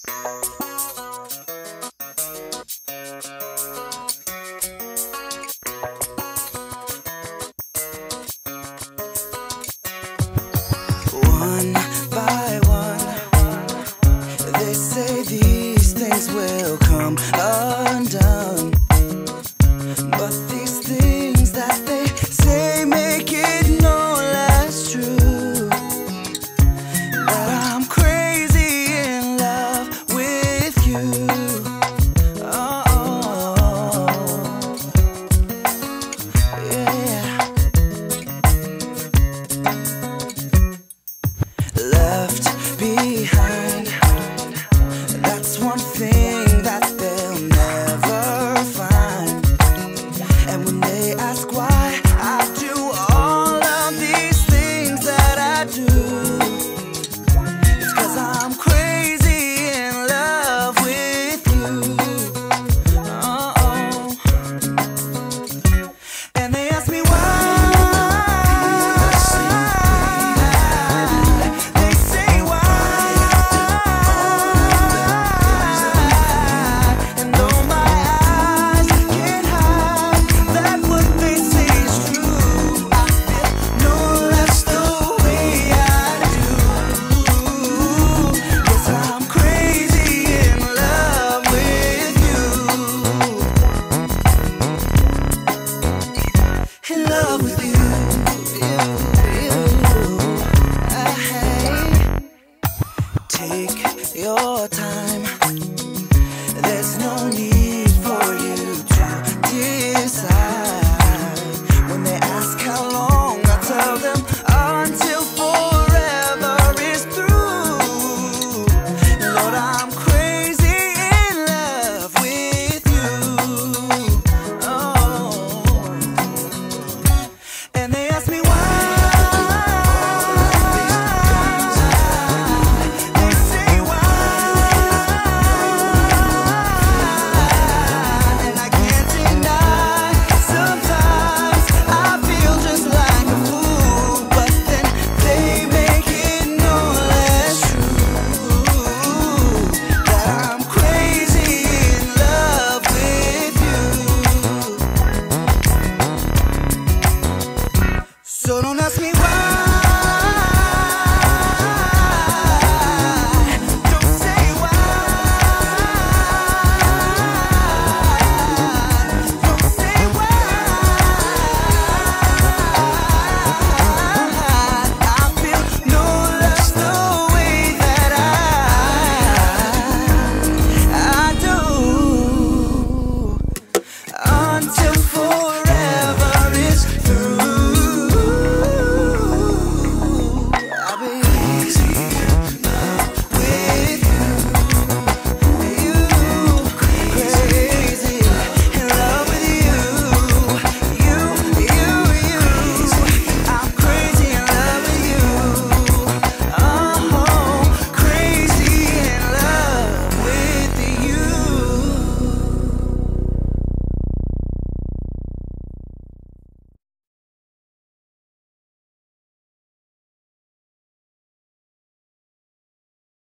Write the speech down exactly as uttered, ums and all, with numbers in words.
One by one, they say these things will come undone, but these things that they say make it no less true, that I'm crazy in love with you. Oh, yeah. Left behind, that's one thing that they'll never find. And when they ask why I do all of these things that I do, it's 'cause I'm crazy in love with you. Oh, and they ask me why. In love with you, you, you. Hey, take your time. There's no need for you to decide. When they ask how long, I tell them until forever is through. Lord, I'm crazy in love with you. Oh. And they ask me why. They say why. And I can't deny, sometimes I feel just like a fool, but then they make it no less true, that I'm crazy in love with you. So don't ask me why.